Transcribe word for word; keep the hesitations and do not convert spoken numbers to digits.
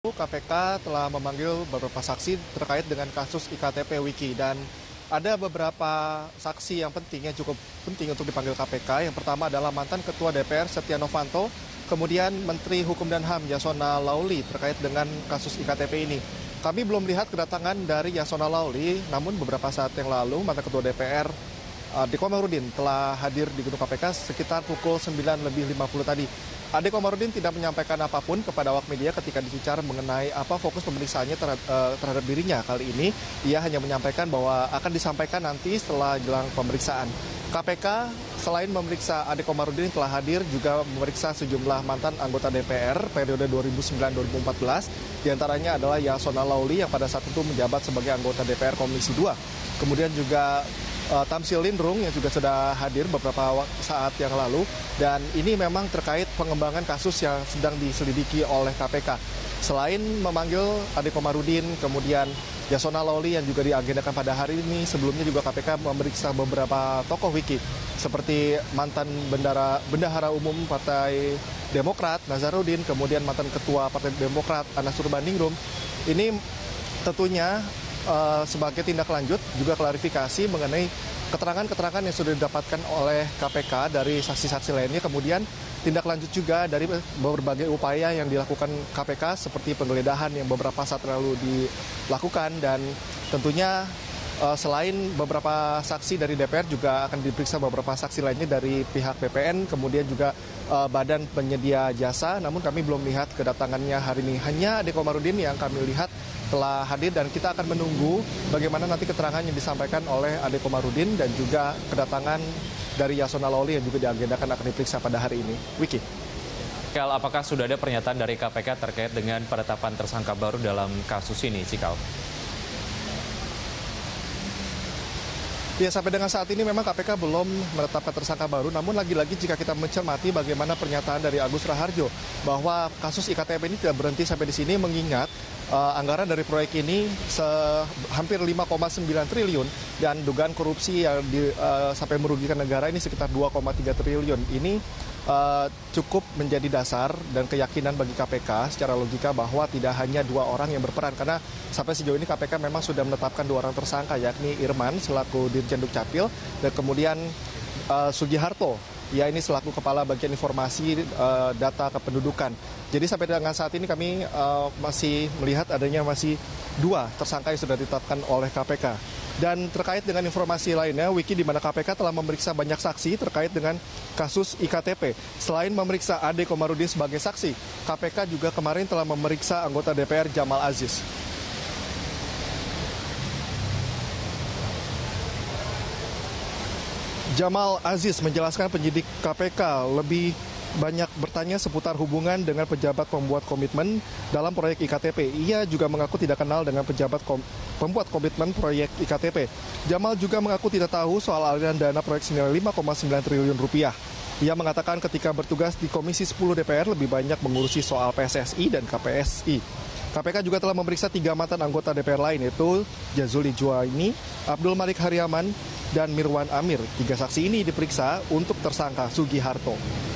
K P K telah memanggil beberapa saksi terkait dengan kasus I K T P Wiki dan ada beberapa saksi yang penting yang cukup penting untuk dipanggil K P K. Yang pertama adalah mantan Ketua D P R Setia Novanto, kemudian Menteri Hukum dan H A M Yasona Laoly terkait dengan kasus I K T P ini. Kami belum lihat kedatangan dari Yasona Laoly, namun beberapa saat yang lalu mantan Ketua D P R Adekomarudin telah hadir di gedung K P K sekitar pukul sembilan lebih lima puluh tadi. Adekomarudin tidak menyampaikan apapun kepada awak media ketika dicecar mengenai apa fokus pemeriksaannya terhadap, uh, terhadap dirinya kali ini. Ia hanya menyampaikan bahwa akan disampaikan nanti setelah jelang pemeriksaan. K P K selain memeriksa Adekomarudin telah hadir juga memeriksa sejumlah mantan anggota D P R periode dua ribu sembilan sampai dua ribu empat belas. Di antaranya adalah Yasona Laoly yang pada saat itu menjabat sebagai anggota D P R Komisi dua. Kemudian juga Uh, Tamsil Lindrung yang juga sudah hadir beberapa saat yang lalu, dan ini memang terkait pengembangan kasus yang sedang diselidiki oleh K P K. Selain memanggil Adekomarudin, kemudian Yasona Laoly yang juga diagendakan pada hari ini, sebelumnya juga K P K memeriksa beberapa tokoh Wiki seperti mantan bendara, bendahara umum Partai Demokrat Nazarudin, kemudian mantan Ketua Partai Demokrat Anas Urbaningrum. Ini tentunya Uh, sebagai tindak lanjut juga klarifikasi mengenai keterangan-keterangan yang sudah didapatkan oleh K P K dari saksi-saksi lainnya, kemudian tindak lanjut juga dari berbagai upaya yang dilakukan K P K seperti penggeledahan yang beberapa saat lalu dilakukan, dan tentunya uh, selain beberapa saksi dari D P R juga akan diperiksa beberapa saksi lainnya dari pihak B P N, kemudian juga uh, badan penyedia jasa, namun kami belum lihat kedatangannya hari ini. Hanya Adekomarudin yang kami lihat telah hadir, dan kita akan menunggu bagaimana nanti keterangan yang disampaikan oleh Adekomarudin dan juga kedatangan dari Yasona Laoly yang juga diagendakan akan diperiksa pada hari ini. Wiki. Apakah sudah ada pernyataan dari K P K terkait dengan penetapan tersangka baru dalam kasus ini, Cikal? Ya, sampai dengan saat ini memang K P K belum menetapkan tersangka baru, namun lagi-lagi jika kita mencermati bagaimana pernyataan dari Agus Raharjo bahwa kasus I K T P ini tidak berhenti sampai di sini, mengingat uh, anggaran dari proyek ini se hampir lima koma sembilan triliun dan dugaan korupsi yang di, uh, sampai merugikan negara ini sekitar dua koma tiga triliun. Ini uh, cukup menjadi dasar dan keyakinan bagi K P K secara logika bahwa tidak hanya dua orang yang berperan, karena sampai sejauh ini K P K memang sudah menetapkan dua orang tersangka, yakni Irman selaku Dirjen Dukcapil dan kemudian uh, Sugiharto, ya ini selaku Kepala Bagian Informasi uh, Data Kependudukan. Jadi sampai dengan saat ini kami uh, masih melihat adanya masih dua tersangka yang sudah ditetapkan oleh K P K. Dan terkait dengan informasi lainnya, Wiki, di mana K P K telah memeriksa banyak saksi terkait dengan kasus I K T P. Selain memeriksa Adekomarudin sebagai saksi, K P K juga kemarin telah memeriksa anggota D P R Jamal Aziz. Jamal Aziz menjelaskan penyidik K P K lebih banyak bertanya seputar hubungan dengan pejabat pembuat komitmen dalam proyek I K T P. Ia juga mengaku tidak kenal dengan pejabat kom pembuat komitmen proyek I K T P. Jamal juga mengaku tidak tahu soal aliran dana proyek senilai lima koma sembilan triliun rupiah. Ia mengatakan ketika bertugas di Komisi sepuluh D P R lebih banyak mengurusi soal P S S I dan K P S I. K P K juga telah memeriksa tiga mantan anggota D P R lain, yaitu Jazuli Juwaini, Abdul Malik Haryaman, dan Mirwan Amir. Tiga saksi ini diperiksa untuk tersangka Sugiharto.